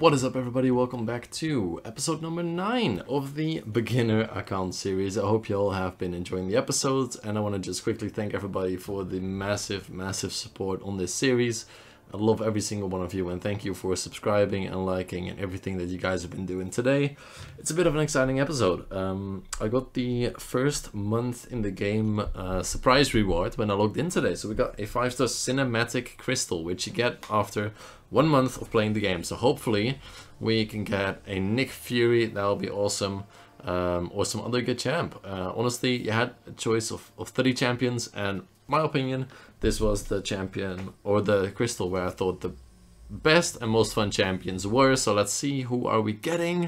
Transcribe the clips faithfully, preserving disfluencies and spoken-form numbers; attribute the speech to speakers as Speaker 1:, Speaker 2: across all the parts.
Speaker 1: What is up, everybody? Welcome back to episode number nine of the Beginner account series. I hope you all have been enjoying the episodes, and I want to just quickly thank everybody for the massive, massive support on this series. I love every single one of you, and thank you for subscribing and liking and everything that you guys have been doing today. It's a bit of an exciting episode. Um, I got the first month in the game uh, surprise reward when I logged in today. So we got a five star cinematic crystal, which you get after one month of playing the game. So hopefully we can get a Nick Fury. That'll be awesome. Um, or some other good champ. Uh, honestly, you had a choice of, of thirty champions, and my opinion, this was the champion or the crystal where I thought the best and most fun champions were. So let's see, who are we getting?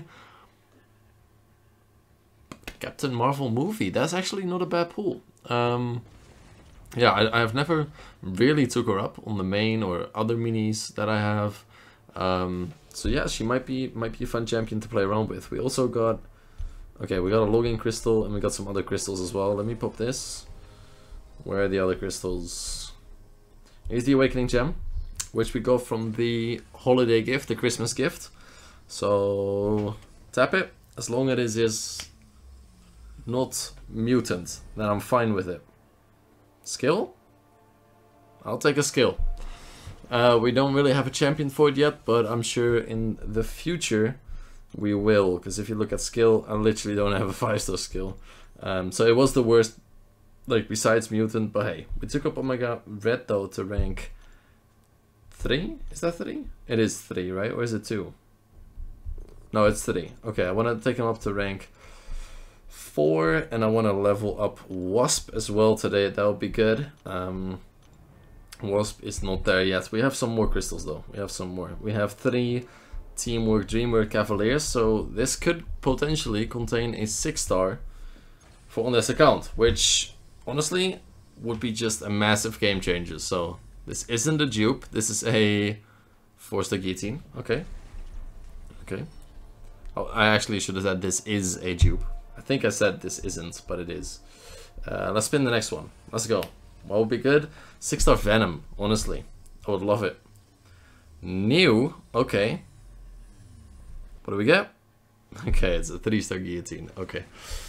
Speaker 1: Captain Marvel movie. That's actually not a bad pool. Um, yeah, I, I've never really took her up on the main or other minis that I have. Um, so yeah, she might be might be a fun champion to play around with. We also got, okay, we got a login crystal and we got some other crystals as well. Let me pop this. Where are the other crystals? Here's the Awakening Gem, which we got from the holiday gift, the Christmas gift. So tap it. As long as it is not mutant, then I'm fine with it. Skill? I'll take a skill. Uh, we don't really have a champion for it yet, but I'm sure in the future we will. Because if you look at skill, I literally don't have a five star skill. Um, so it was the worst, like, besides mutant, but hey, we took up Omega Red though to rank three. Is that three? It is three, right? Or is it two? No, it's three. Okay, I want to take him up to rank four, and I want to level up Wasp as well today. That would be good. Um, Wasp is not there yet. We have some more crystals though. We have some more. We have three Teamwork Dreamwork Cavaliers, so this could potentially contain a six star for on this account, which honestly would be just a massive game changer. So this isn't a dupe, this is a four star guillotine. Okay, okay. Oh, I actually should have said this is a dupe. I think I said this isn't, but it is. Uh, let's spin the next one. Let's go. What would be good? six star Venom, honestly. I would love it. New, okay. What do we get? Okay, it's a three star guillotine. Okay.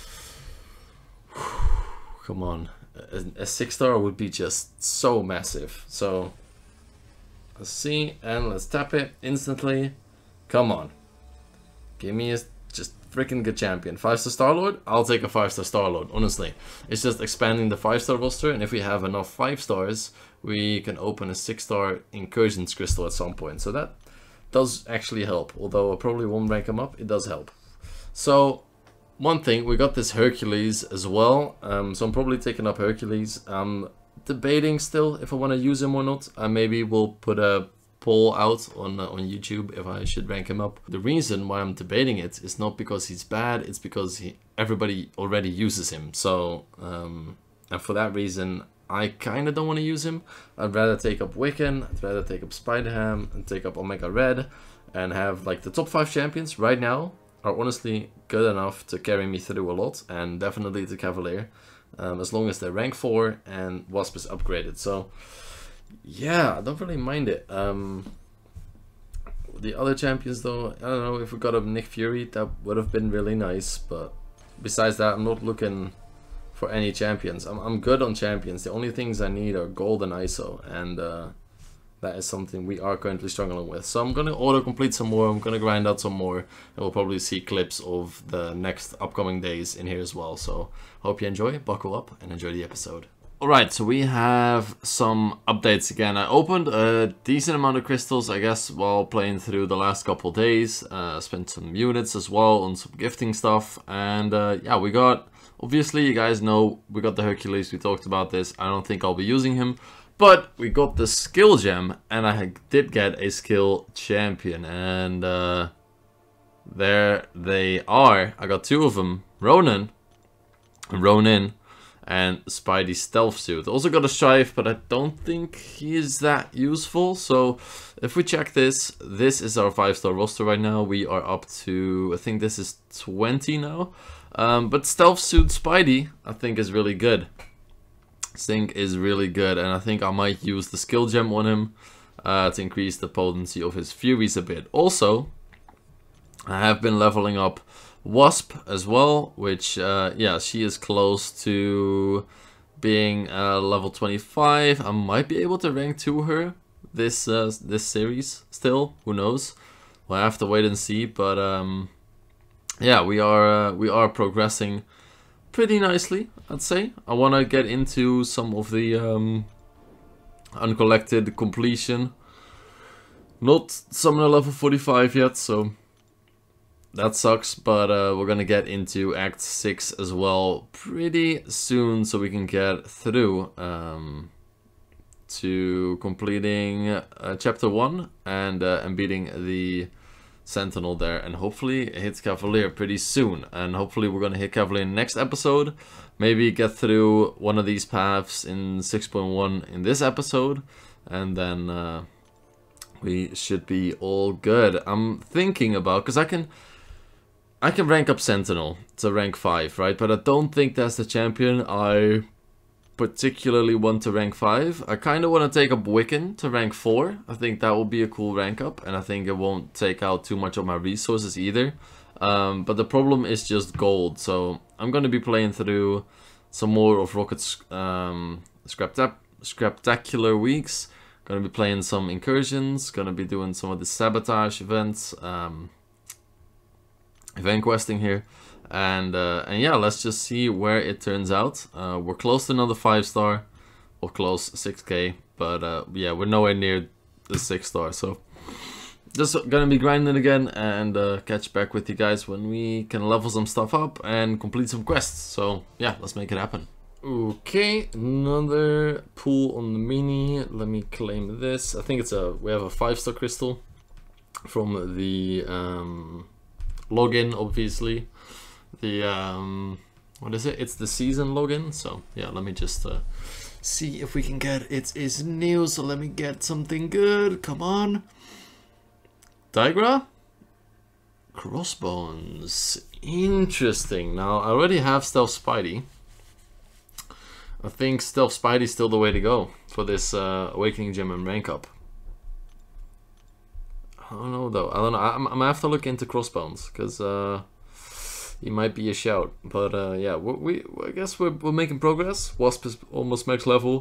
Speaker 1: Come on, a, a six star would be just so massive. So let's see, and let's tap it instantly. Come on, give me a just freaking good champion. Five star Star-Lord. I'll take a five star Star-Lord. Honestly, it's just expanding the five star roster, and if we have enough five stars, we can open a six star Incursions crystal at some point. So that does actually help. Although I probably won't rank him up, it does help. So one thing, we got this Hercules as well, um, so I'm probably taking up Hercules. I'm debating still if I want to use him or not. Uh, maybe we'll put a poll out on uh, on YouTube if I should rank him up. The reason why I'm debating it is not because he's bad, it's because he, everybody already uses him. So, um, and for that reason, I kind of don't want to use him. I'd rather take up Wiccan, I'd rather take up Spider-Ham, and take up Omega Red, and have like the top five champions right now are honestly good enough to carry me through a lot, and definitely the Cavalier, um, as long as they're rank four and Wasp is upgraded. So yeah, I don't really mind it. Um, the other champions though, I don't know, if we got a Nick Fury, that would have been really nice, but besides that, I'm not looking for any champions. I'm, I'm good on champions. The only things I need are gold and I S O, and uh, that is something we are currently struggling with. So I'm going to auto-complete some more, I'm going to grind out some more, and we'll probably see clips of the next upcoming days in here as well. So hope you enjoy, buckle up, and enjoy the episode. Alright, so we have some updates again. I opened a decent amount of crystals, I guess, while playing through the last couple days. Uh, spent some units as well on some gifting stuff, and uh, yeah, we got, obviously you guys know, we got the Hercules, we talked about this. I don't think I'll be using him. But we got the skill gem, and I did get a skill champion, and uh, there they are. I got two of them, Ronan, Ronin, and Spidey Stealth Suit. Also got a Strife, but I don't think he is that useful. So if we check this, this is our five star roster right now. We are up to, I think this is twenty now. Um, but Stealth Suit Spidey, I think, is really good. Sync is really good, and I think I might use the skill gem on him uh, to increase the potency of his furies a bit. Also, I have been leveling up Wasp as well, which, uh, yeah, she is close to being uh, level twenty-five. I might be able to rank to her this uh, this series still. Who knows? We'll have to wait and see. But um, yeah, we are uh, we are progressing pretty nicely, I'd say. I want to get into some of the um, uncollected completion. Not summoner level forty-five yet, so that sucks, but uh, we're gonna get into Act six as well pretty soon, so we can get through um, to completing uh, Chapter one and, uh, and beating the Sentinel there, and hopefully hit Cavalier pretty soon. And hopefully we're gonna hit Cavalier next episode, maybe get through one of these paths in six point one in this episode, and then uh, we should be all good. I'm thinking about, because I can... I can rank up Sentinel to rank five, right? But I don't think that's the champion I particularly want to rank five. I kind of want to take up Wiccan to rank four. I think that will be a cool rank up, and I think it won't take out too much of my resources either. Um, but the problem is just gold, so I'm going to be playing through some more of Rocket's um, Scraptacular weeks. Going to be playing some incursions, going to be doing some of the sabotage events. Um, event questing here, and uh, and yeah, let's just see where it turns out. Uh, we're close to another five star, or close six K, but uh, yeah, we're nowhere near the six star. So just gonna be grinding again, and uh, catch back with you guys when we can level some stuff up and complete some quests. So yeah, let's make it happen. Okay, another pool on the mini. Let me claim this. I think it's a we have a five star crystal from the um, login, obviously. The um what is it? It's the season login. So yeah, let me just uh, see if we can get it is new. So let me get something good. Come on, Tigra, crossbones. Interesting. Now I already have Stealth Spidey. I think Stealth Spidey is still the way to go for this uh, Awakening Gem and rank up. I don't know though. I don't know. I'm, I'm gonna have to look into Crossbones, because uh, he might be a shout. But uh, yeah, we, we I guess we're we're making progress. Wasp is almost max level.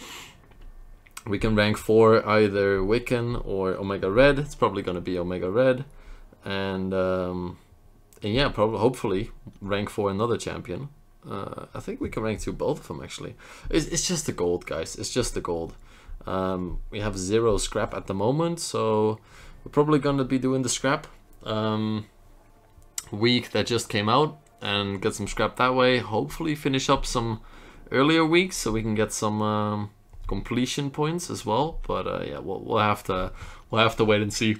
Speaker 1: We can rank four either Wiccan or Omega Red. It's probably gonna be Omega Red, and um, and yeah, probably hopefully rank four another champion. Uh, I think we can rank two both of them actually. It's, it's just the gold, guys. It's just the gold. Um, we have zero scrap at the moment, so we're probably gonna be doing the scrap um, week that just came out and get some scrap that way. Hopefully finish up some earlier weeks so we can get some um, completion points as well. But uh, yeah, we'll, we'll have to we'll have to wait and see.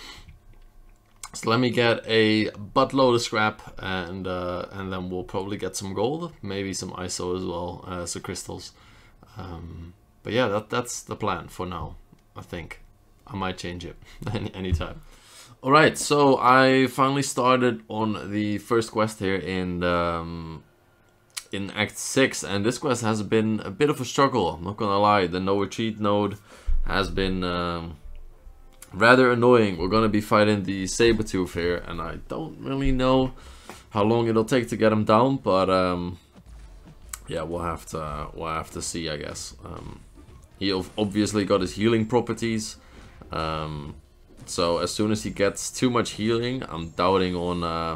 Speaker 1: So let me get a buttload of scrap, and uh, and then we'll probably get some gold, maybe some I S O as well, uh, so crystals. Um, but yeah, that that's the plan for now, I think. I might change it any anytime. All right, so I finally started on the first quest here in um, in Act six, and this quest has been a bit of a struggle. I'm not gonna lie. The no retreat node has been um, rather annoying. We're gonna be fighting the Sabertooth here, and I don't really know how long it'll take to get him down, but um, yeah, we'll have to we'll have to see, I guess. Um, he obviously got his healing properties. Um, so as soon as he gets too much healing, I'm doubting on uh,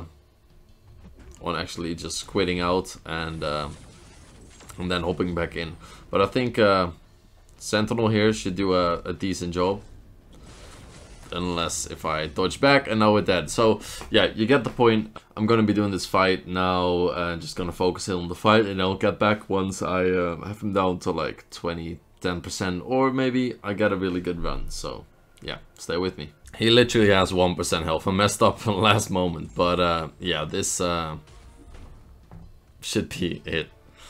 Speaker 1: on actually just quitting out and uh, and then hopping back in. But I think uh, Sentinel here should do a, a decent job, unless if I dodge back and now we're dead. So yeah, you get the point. I'm gonna be doing this fight now, and just gonna focus in on the fight, and I'll get back once I uh, have him down to like twenty, ten percent, or maybe I get a really good run. So yeah, stay with me. He literally has one percent health. I messed up in the last moment, but uh, yeah, this uh, should be it.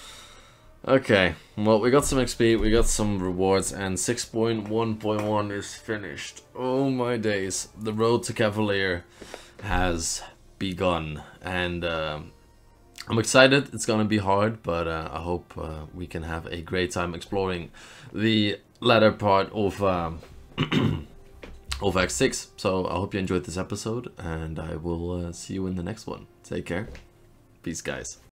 Speaker 1: Okay, well, we got some X P, we got some rewards, and six point one point one is finished. Oh my days, the road to Cavalier has begun, and uh, I'm excited. It's gonna be hard, but uh, I hope uh, we can have a great time exploring the latter part of um, O V A X six. So I hope you enjoyed this episode, and I will uh, see you in the next one. Take care. Peace, guys.